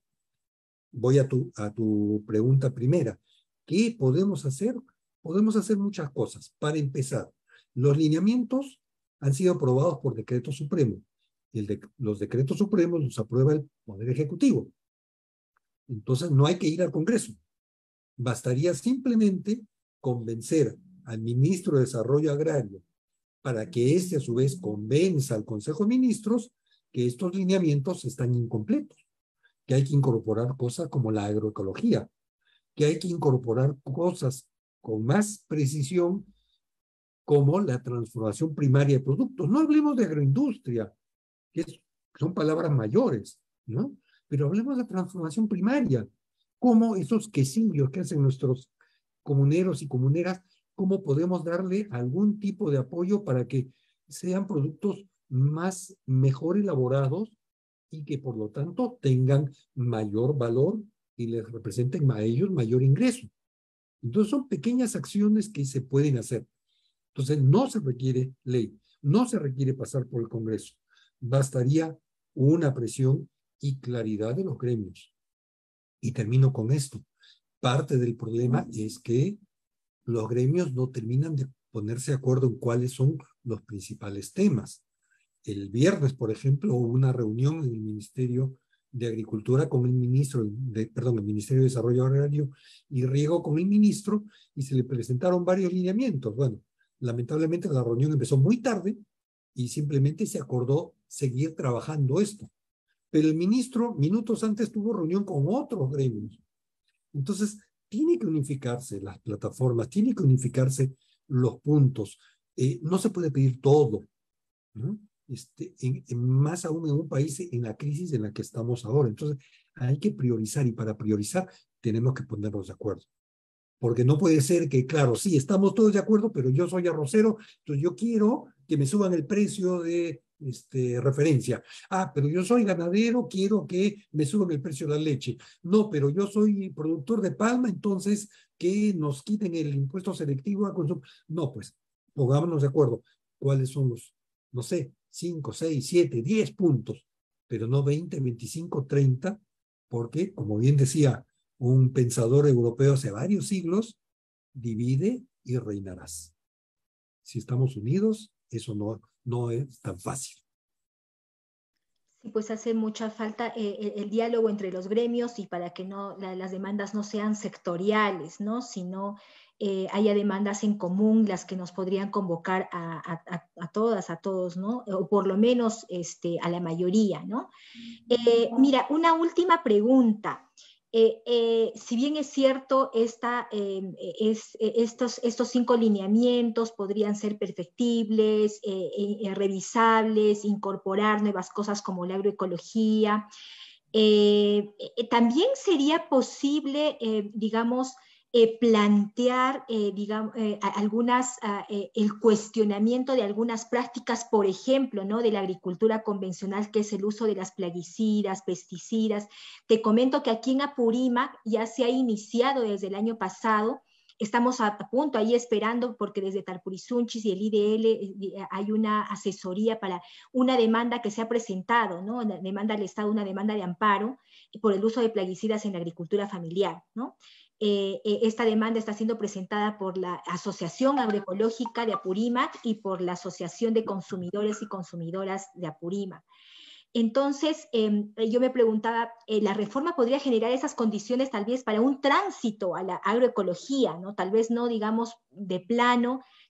voy a tu, a tu pregunta primera. ¿Qué podemos hacer? Podemos hacer muchas cosas. Para empezar, los lineamientos han sido aprobados por decreto supremo. El de, los decretos supremos los aprueba el Poder Ejecutivo. Entonces no hay que ir al Congreso. Bastaría simplemente convencer al ministro de Desarrollo Agrario para que éste a su vez convenza al Consejo de Ministros que estos lineamientos están incompletos, que hay que incorporar cosas como la agroecología, que hay que incorporar cosas con más precisión como la transformación primaria de productos. No hablemos de agroindustria, que son palabras mayores, ¿no? Pero hablemos de transformación primaria, como esos quesillos que hacen nuestros comuneros y comuneras, cómo podemos darle algún tipo de apoyo para que sean productos más, mejor elaborados y que por lo tanto tengan mayor valor y les representen a ellos mayor ingreso. Entonces son pequeñas acciones que se pueden hacer. Entonces no se requiere ley, no se requiere pasar por el Congreso. Bastaría una presión y claridad de los gremios. Y termino con esto. Parte del problema es que los gremios no terminan de ponerse de acuerdo en cuáles son los principales temas. El viernes, por ejemplo, hubo una reunión en el Ministerio de Agricultura con el ministro, de, perdón, el Ministerio de Desarrollo Agrario y Riego con el ministro, y se le presentaron varios lineamientos. Bueno, lamentablemente la reunión empezó muy tarde y simplemente se acordó seguir trabajando esto. Pero el ministro, minutos antes, tuvo reunión con otros gremios. Entonces, tiene que unificarse las plataformas, tiene que unificarse los puntos. Eh, no se puede pedir todo, ¿no? Este, en, en más aún en un país en la crisis en la que estamos ahora. Entonces, hay que priorizar y para priorizar tenemos que ponernos de acuerdo. Porque no puede ser que, claro, sí, estamos todos de acuerdo, pero yo soy arrocero, entonces yo quiero que me suban el precio de este, referencia. Ah, pero yo soy ganadero, quiero que me suban el precio de la leche. No, pero yo soy productor de palma, entonces que nos quiten el impuesto selectivo a consumo. No, pues, pongámonos de acuerdo. ¿Cuáles son los, no sé, cinco, seis, siete, diez puntos? Pero no veinte, veinticinco, treinta, porque, como bien decía un pensador europeo hace varios siglos, divide y reinarás. Si estamos unidos, eso no, no es tan fácil. Sí, pues hace mucha falta eh, el, el diálogo entre los gremios y para que no, la, las demandas no sean sectoriales, ¿no? Sino eh, haya demandas en común, las que nos podrían convocar a, a, a todas, a todos, ¿no? O por lo menos este, a la mayoría, ¿no? Eh, mira, una última pregunta. Eh, eh, si bien es cierto, esta, eh, es, eh, estos, estos cinco lineamientos podrían ser perfectibles, eh, eh, revisables, incorporar nuevas cosas como la agroecología, eh, eh, también sería posible, eh, digamos, eh, plantear eh, digamos, eh, algunas, eh, el cuestionamiento de algunas prácticas, por ejemplo, ¿no? de la agricultura convencional, que es el uso de las plaguicidas, pesticidas. Te comento que aquí en Apurímac ya se ha iniciado desde el año pasado. Estamos a punto ahí esperando porque desde Talpurisunchis y el I D L hay una asesoría para una demanda que se ha presentado, ¿no? Una demanda al Estado, una demanda de amparo por el uso de plaguicidas en la agricultura familiar, ¿no? Eh, eh, esta demanda está siendo presentada por la Asociación Agroecológica de Apurímac y por la Asociación de Consumidores y Consumidoras de Apurímac. Entonces, eh, yo me preguntaba, eh, ¿la reforma podría generar esas condiciones tal vez para un tránsito a la agroecología, ¿no? Tal vez no, digamos, de plano,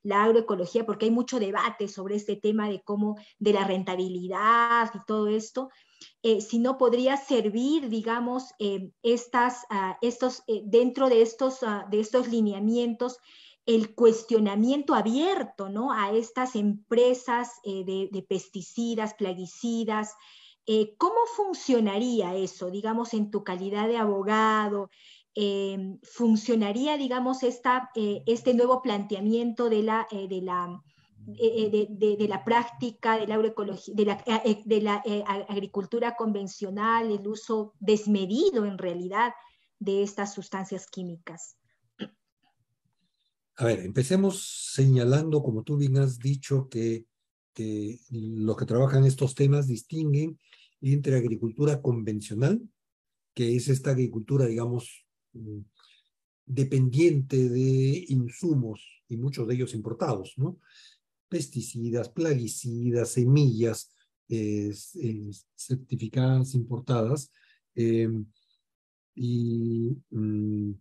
la agroecología, porque hay mucho debate sobre este tema de cómo, de la rentabilidad y todo esto, eh, si no podría servir, digamos, eh, estas, uh, estos, eh, dentro de estos, uh, de estos lineamientos, el cuestionamiento abierto, ¿no?, a estas empresas eh, de, de pesticidas, plaguicidas. Eh, ¿Cómo funcionaría eso, digamos, en tu calidad de abogado? Eh, ¿Funcionaría, digamos, esta, eh, este nuevo planteamiento de la, eh, de, la, eh, de, de, de la práctica de la agroecología, de la, eh, de la eh, agricultura convencional, el uso desmedido en realidad de estas sustancias químicas? A ver, empecemos señalando, como tú bien has dicho, que, que los que trabajan estos temas distinguen entre agricultura convencional, que es esta agricultura, digamos, dependiente de insumos, y muchos de ellos importados, ¿no? Pesticidas, plaguicidas, semillas eh, eh, certificadas, importadas, eh, y mm,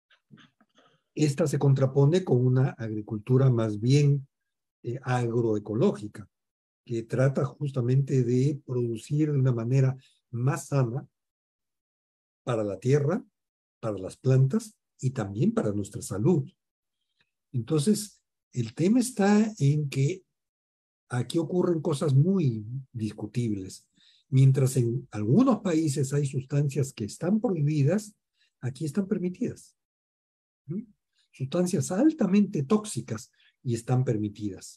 esta se contrapone con una agricultura más bien eh, agroecológica, que trata justamente de producir de una manera más sana para la tierra, para las plantas y también para nuestra salud. Entonces, el tema está en que aquí ocurren cosas muy discutibles. Mientras en algunos países hay sustancias que están prohibidas, aquí están permitidas. ¿Sí? Sustancias altamente tóxicas y están permitidas.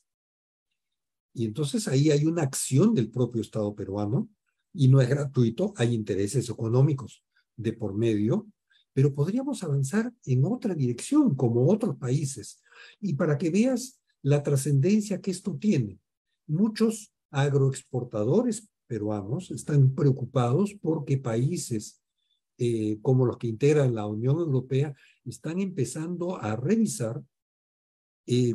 Y entonces ahí hay una acción del propio Estado peruano y no es gratuito, hay intereses económicos de por medio, pero podríamos avanzar en otra dirección como otros países. Y para que veas la trascendencia que esto tiene, muchos agroexportadores peruanos están preocupados porque países eh, como los que integran la Unión Europea están empezando a revisar eh,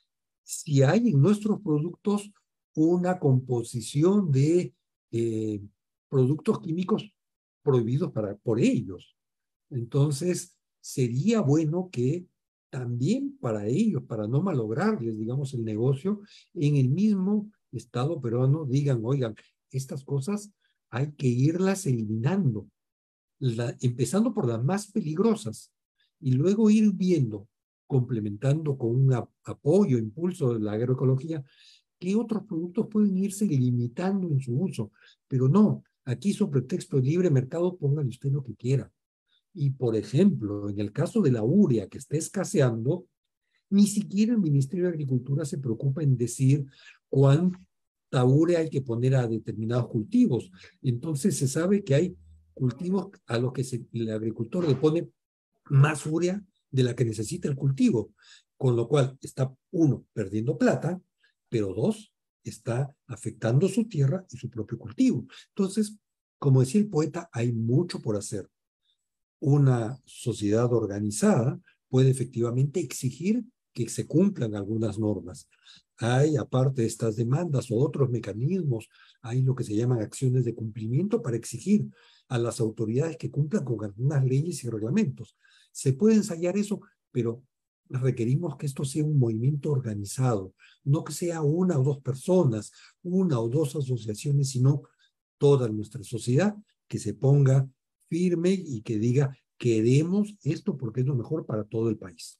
si hay en nuestros productos una composición de eh, productos químicos prohibidos para, por ellos. Entonces, sería bueno que también para ellos, para no malograrles, digamos, el negocio, en el mismo Estado peruano digan, oigan, estas cosas hay que irlas eliminando, la, empezando por las más peligrosas, y luego ir viendo, complementando con un apoyo, impulso de la agroecología, qué otros productos pueden irse limitando en su uso. Pero no, aquí sobre pretexto de libre mercado, póngale usted lo que quiera. Y, por ejemplo, en el caso de la urea que está escaseando, ni siquiera el Ministerio de Agricultura se preocupa en decir cuánta urea hay que poner a determinados cultivos. Entonces se sabe que hay cultivos a los que se, el agricultor le pone más urea de la que necesita el cultivo, con lo cual está, uno, perdiendo plata, pero dos, está afectando su tierra y su propio cultivo. Entonces, como decía el poeta, hay mucho por hacer. Una sociedad organizada puede efectivamente exigir que se cumplan algunas normas. Hay, aparte de estas demandas o otros mecanismos, hay lo que se llaman acciones de cumplimiento para exigir a las autoridades que cumplan con algunas leyes y reglamentos. Se puede ensayar eso, pero requerimos que esto sea un movimiento organizado, no que sea una o dos personas, una o dos asociaciones, sino toda nuestra sociedad que se ponga firme y que diga, queremos esto porque es lo mejor para todo el país.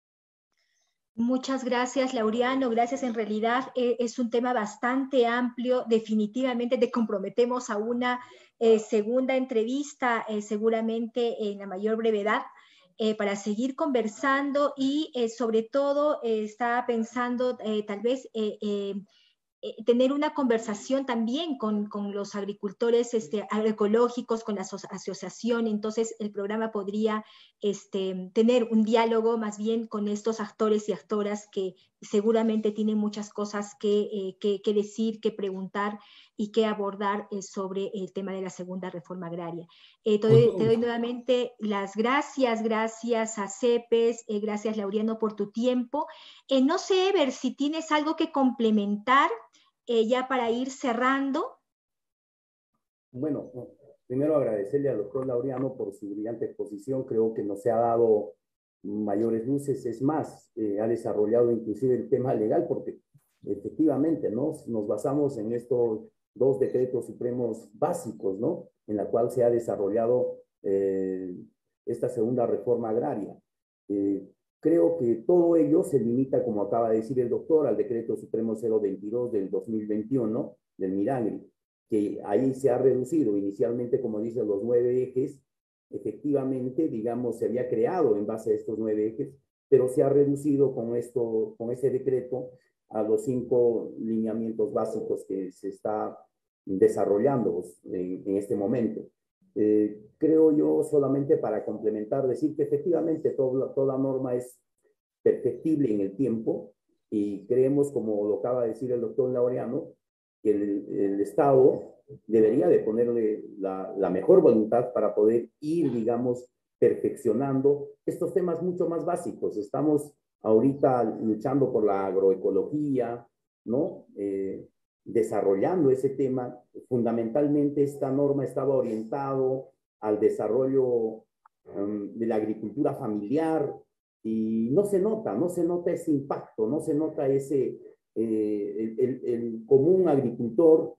Muchas gracias, Laureano. Gracias. En realidad eh, es un tema bastante amplio. Definitivamente te comprometemos a una eh, segunda entrevista, eh, seguramente en la mayor brevedad, eh, para seguir conversando y eh, sobre todo eh, estaba pensando eh, tal vez eh, eh, Eh, tener una conversación también con, con los agricultores este, agroecológicos, con la aso asociación. Entonces el programa podría este, tener un diálogo más bien con estos actores y actoras que seguramente tienen muchas cosas que, eh, que, que decir, que preguntar y que abordar eh, sobre el tema de la segunda reforma agraria. Eh, te, doy, te doy nuevamente las gracias, gracias a CEPES, eh, gracias Laureano por tu tiempo. Eh, no sé, Ever, si tienes algo que complementar Eh, ya para ir cerrando. Bueno, primero agradecerle al doctor Laureano por su brillante exposición. Creo que nos ha dado mayores luces. Es más, eh, ha desarrollado inclusive el tema legal, porque efectivamente, ¿no? Nos basamos en estos dos decretos supremos básicos, ¿no? En la cual se ha desarrollado eh, esta segunda reforma agraria. Eh, creo que todo ello se limita, como acaba de decir el doctor, al decreto supremo cero veintidós del dos mil veintiuno, del Miragri, que ahí se ha reducido inicialmente, como dicen, los nueve ejes. Efectivamente, digamos, se había creado en base a estos nueve ejes, pero se ha reducido con, esto, con este decreto a los cinco lineamientos básicos que se está desarrollando en, en este momento. Eh, creo yo, solamente para complementar, decir que efectivamente toda, toda norma es perfectible en el tiempo, y creemos, como lo acaba de decir el doctor Laureano, que el, el Estado debería de ponerle la, la mejor voluntad para poder ir, digamos, perfeccionando estos temas mucho más básicos. Estamos ahorita luchando por la agroecología, ¿no? Eh, desarrollando ese tema. Fundamentalmente esta norma estaba orientado al desarrollo um, de la agricultura familiar, y no se nota, no se nota ese impacto, no se nota ese, eh, el, el, el común agricultor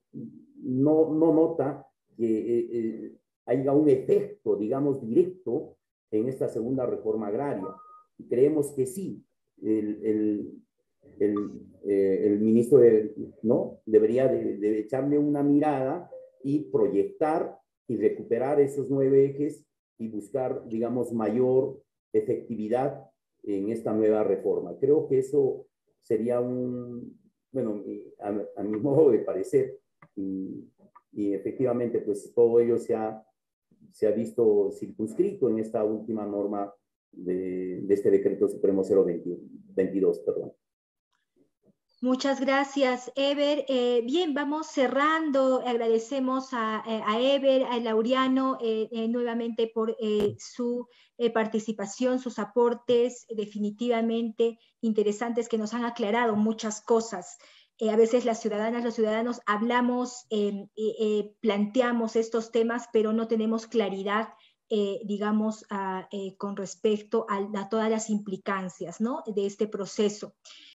no, no nota que eh, eh, haya un efecto, digamos, directo en esta segunda reforma agraria. Y creemos que sí, el, el, el, eh, el ministro de, ¿no? debería de, de echarle una mirada y proyectar y recuperar esos nueve ejes y buscar, digamos, mayor efectividad en esta nueva reforma. Creo que eso sería un, bueno, a, a mi modo de parecer, y, y efectivamente, pues todo ello se ha, se ha visto circunscrito en esta última norma de, de este decreto supremo cero veintidós, perdón. Muchas gracias, Ever. Eh, bien, vamos cerrando. Agradecemos a, a Ever, a Laureano, eh, eh, nuevamente por eh, su eh, participación, sus aportes definitivamente interesantes, que nos han aclarado muchas cosas. Eh, a veces las ciudadanas, los ciudadanos hablamos, eh, eh, planteamos estos temas, pero no tenemos claridad, eh, digamos, a, eh, con respecto a, a todas las implicancias, ¿no? de este proceso.